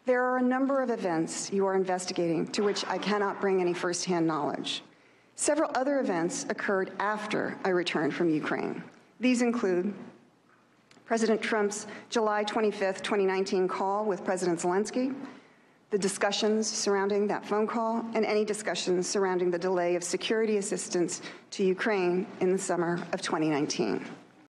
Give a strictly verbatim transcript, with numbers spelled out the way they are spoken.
There are a number of events you are investigating to which I cannot bring any firsthand knowledge. Several other events occurred after I returned from Ukraine. These include President Trump's July twenty-fifth, twenty nineteen call with President Zelensky, the discussions surrounding that phone call, and any discussions surrounding the delay of security assistance to Ukraine in the summer of twenty nineteen.